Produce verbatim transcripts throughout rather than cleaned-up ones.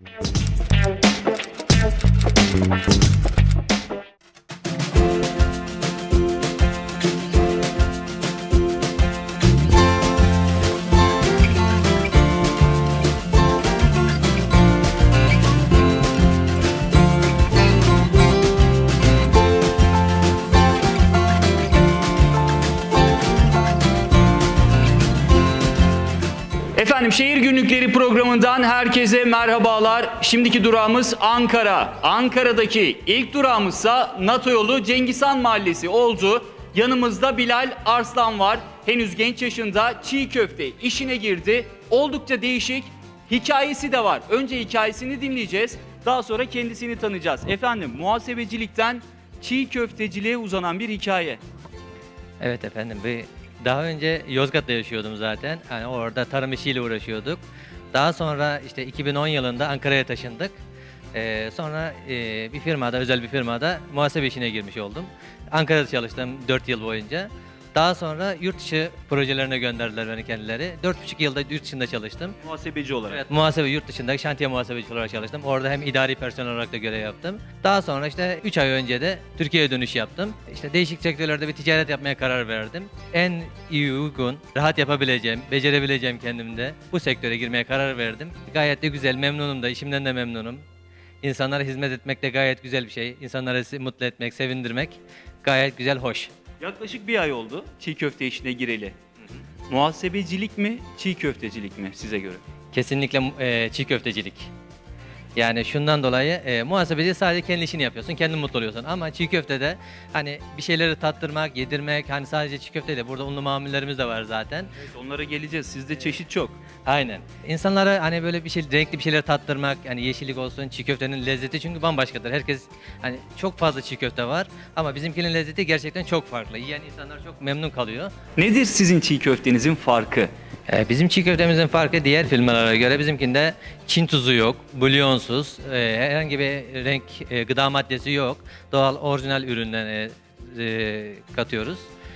Efendim Şehir Günlükleri programından herkese merhabalar. Şimdiki durağımız Ankara. Ankara'daki ilk durağımızsa NATO yolu Cengiz Han Mahallesi oldu. Yanımızda Bilal Arslan var. Henüz genç yaşında çiğ köfte işine girdi. Oldukça değişik hikayesi de var. Önce hikayesini dinleyeceğiz. Daha sonra kendisini tanıyacağız. Efendim muhasebecilikten çiğ köfteciliğe uzanan bir hikaye. Evet efendim. Bir Daha önce Yozgat'ta yaşıyordum zaten. Yani orada tarım işiyle uğraşıyorduk. Daha sonra işte iki bin on yılında Ankara'ya taşındık. Ee, sonra e, bir firmada, özel bir firmada muhasebe işine girmiş oldum. Ankara'da çalıştım dört yıl boyunca. Daha sonra yurt dışı projelerine gönderdiler beni kendileri. dört buçuk yılda yurt dışında çalıştım. Muhasebeci olarak. Evet, muhasebe yurt dışında şantiye muhasebeci olarak çalıştım. Orada hem idari personel olarak da görev yaptım. Daha sonra işte üç ay önce de Türkiye'ye dönüş yaptım. İşte değişik sektörlerde bir ticaret yapmaya karar verdim. En iyi uygun, rahat yapabileceğim, becerebileceğim kendimde bu sektöre girmeye karar verdim. Gayet de güzel, memnunum da, işimden de memnunum. İnsanlara hizmet etmek de gayet güzel bir şey. İnsanları mutlu etmek, sevindirmek gayet güzel, hoş. Yaklaşık bir ay oldu çiğ köfte işine gireli. Hı hı. Muhasebecilik mi, çiğ köftecilik mi size göre? Kesinlikle e, çiğ köftecilik. Yani şundan dolayı e, muhasebeci sadece kendi işini yapıyorsun, kendin mutlu oluyorsun. Ama çiğ köftede hani bir şeyleri tattırmak, yedirmek, hani sadece çiğ köfte de burada unlu mamullerimiz de var zaten. Evet, onlara geleceğiz. Sizde çeşit çok. Aynen. İnsanlara hani böyle bir şey, renkli bir şeyler tattırmak, hani yeşillik olsun, çiğ köftenin lezzeti çünkü bambaşkadır. Herkes hani çok fazla çiğ köfte var ama bizimkinin lezzeti gerçekten çok farklı. Yiyen insanlar çok memnun kalıyor. Nedir sizin çiğ köftenizin farkı? Ee, bizim çiğ köftemizin farkı diğer firmalara göre bizimkinde Çin tuzu yok, bulyonsuz, e, herhangi bir renk e, gıda maddesi yok. Doğal orijinal üründen e, e, katıyoruz.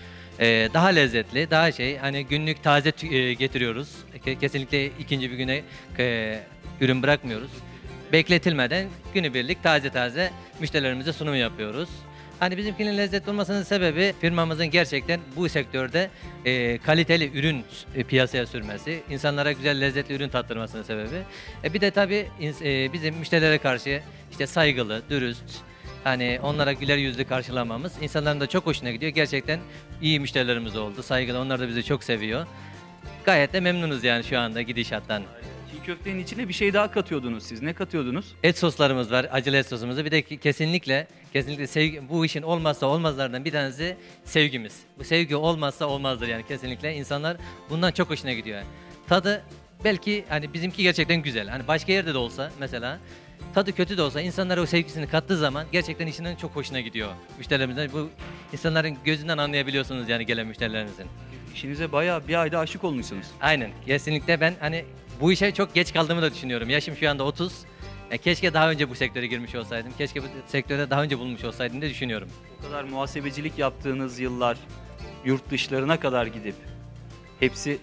E, daha lezzetli, daha şey hani günlük taze e, getiriyoruz. Ke- kesinlikle ikinci bir güne e, ürün bırakmıyoruz. Bekletilmeden günübirlik taze taze müşterilerimize sunum yapıyoruz. Hani bizimkinin lezzetli olmasının sebebi firmamızın gerçekten bu sektörde e, kaliteli ürün e, piyasaya sürmesi, insanlara güzel lezzetli ürün tattırmasının sebebi. E, bir de tabii e, bizim müşterilere karşı işte saygılı, dürüst, hani onlara güler yüzlü karşılamamız insanların da çok hoşuna gidiyor. Gerçekten iyi müşterilerimiz oldu, saygılı, onlar da bizi çok seviyor. Gayet de memnunuz yani şu anda gidişattan. Çiğ köftenin içine bir şey daha katıyordunuz siz. Ne katıyordunuz? Et soslarımız var, acılı et sosumuz. Bir de kesinlikle, kesinlikle sevgi, bu işin olmazsa olmazlardan bir tanesi sevgimiz. Bu sevgi olmazsa olmazdır yani kesinlikle. İnsanlar bundan çok hoşuna gidiyor. Yani. Tadı belki hani bizimki gerçekten güzel. Hani başka yerde de olsa mesela tadı kötü de olsa insanlara o sevgisini kattığı zaman gerçekten işinin çok hoşuna gidiyor. Müşterilerimizden bu insanların gözünden anlayabiliyorsunuz yani gelen müşterilerinizin. İşinize bayağı bir ayda aşık olmuşsunuz. Aynen. Kesinlikle ben hani bu işe çok geç kaldığımı da düşünüyorum. Yaşım şu anda otuz. E, keşke daha önce bu sektöre girmiş olsaydım. Keşke bu sektörde daha önce bulunmuş olsaydım diye düşünüyorum. O kadar muhasebecilik yaptığınız yıllar, yurt dışlarına kadar gidip hepsi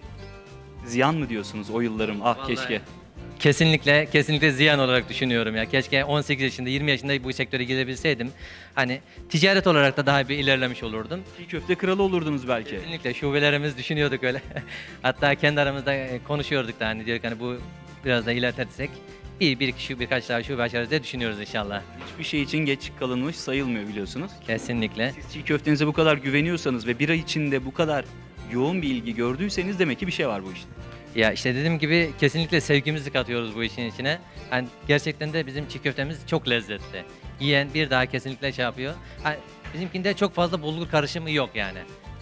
ziyan mı diyorsunuz o yıllarım? Ah Vallahi keşke. Kesinlikle, kesinlikle ziyan olarak düşünüyorum ya. Keşke on sekiz yaşında, yirmi yaşında bu sektöre girebilseydim. Hani ticaret olarak da daha bir ilerlemiş olurdum. Çiğ köfte kralı olurdunuz belki. Kesinlikle şubelerimiz düşünüyorduk öyle. Hatta kendi aramızda konuşuyorduk da hani diyorduk hani bu biraz da ilerletirsek bir, bir iki şu birkaç daha şube açarız diye düşünüyoruz inşallah. Hiçbir şey için geç kalınmış sayılmıyor biliyorsunuz. Kesinlikle. Siz çiğ köftenize bu kadar güveniyorsanız ve bir ay içinde bu kadar yoğun bir ilgi gördüyseniz demek ki bir şey var bu işte. Ya işte dediğim gibi kesinlikle sevgimizi katıyoruz bu işin içine. Yani gerçekten de bizim çiğ köftemiz çok lezzetli. Yiyen bir daha kesinlikle şey yapıyor. Yani bizimkinde çok fazla bulgur karışımı yok yani.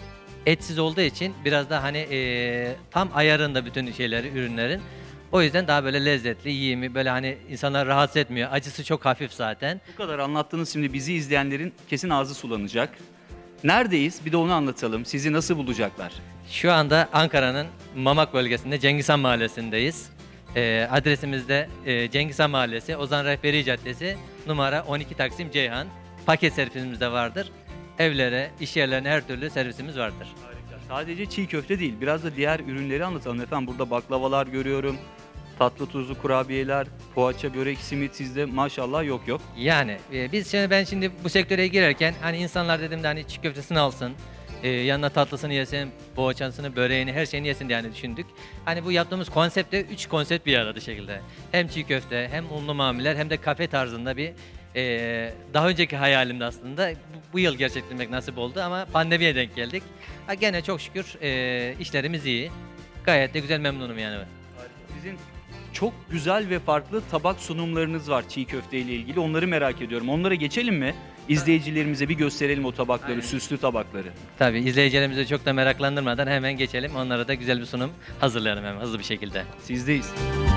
Etsiz olduğu için biraz da hani e, tam ayarında bütün şeyleri, ürünlerin. O yüzden daha böyle lezzetli, yiyimi böyle hani insanlar rahatsız etmiyor. Acısı çok hafif zaten. Bu kadar anlattığınız şimdi bizi izleyenlerin kesin ağzı sulanacak. Neredeyiz? Bir de onu anlatalım. Sizi nasıl bulacaklar? Şu anda Ankara'nın Mamak bölgesinde Cengiz Han Mahallesi'ndeyiz. E, adresimiz de e, Cengiz Han Mahallesi, Ozan Rehberi Caddesi, numara on iki Taksim Ceyhan. Paket servisimiz de vardır. Evlere, iş yerlerine her türlü servisimiz vardır. Harika. Sadece çiğ köfte değil, biraz da diğer ürünleri anlatalım efendim. Burada baklavalar görüyorum, tatlı tuzlu kurabiyeler, poğaça, börek, simit sizde maşallah yok yok. Yani e, biz şimdi ben şimdi bu sektöre girerken hani insanlar dedim de hani çiğ köftesini alsın, e, yanına tatlısını yesin, poğaçasını, böreğini, her şeyini yesin diye hani düşündük. Hani bu yaptığımız konsepte üç konsept bir arada şekilde. Hem çiğ köfte, hem unlu mamuller, hem de kafe tarzında bir e, daha önceki hayalimde aslında bu, bu yıl gerçekleştirmek nasip oldu ama pandemiye denk geldik. Ha, gene çok şükür e, işlerimiz iyi. Gayet de güzel, memnunum yani. Sizin çok güzel ve farklı tabak sunumlarınız var çiğ köfte ile ilgili. Onları merak ediyorum. Onlara geçelim mi? İzleyicilerimize bir gösterelim o tabakları, Aynen. süslü tabakları. Tabii izleyicilerimizi çok da meraklandırmadan hemen geçelim. Onlara da güzel bir sunum hazırlayalım hemen hızlı bir şekilde. Sizdeyiz.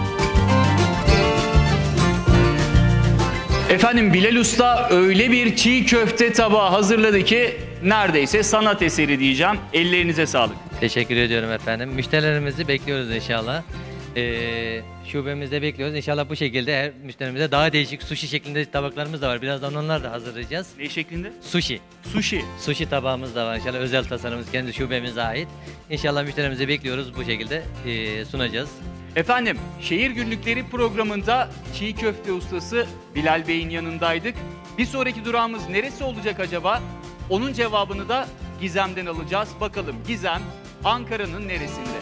Efendim Bilal Usta öyle bir çiğ köfte tabağı hazırladı ki neredeyse sanat eseri diyeceğim. Ellerinize sağlık. Teşekkür ediyorum efendim. Müşterilerimizi bekliyoruz inşallah. Ee, şubemizde bekliyoruz. İnşallah bu şekilde her müşterimize daha değişik sushi şeklinde tabaklarımız da var. Birazdan onları da hazırlayacağız. Ne şeklinde? Sushi. Sushi. Sushi tabağımız da var inşallah. Özel tasarımımız kendi şubemize ait. İnşallah müşterimizi bekliyoruz. Bu şekilde e, sunacağız. Efendim Şehir Günlükleri programında çiğ köfte ustası Bilal Bey'in yanındaydık. Bir sonraki durağımız neresi olacak acaba? Onun cevabını da Gizem'den alacağız. Bakalım Gizem Ankara'nın neresinde?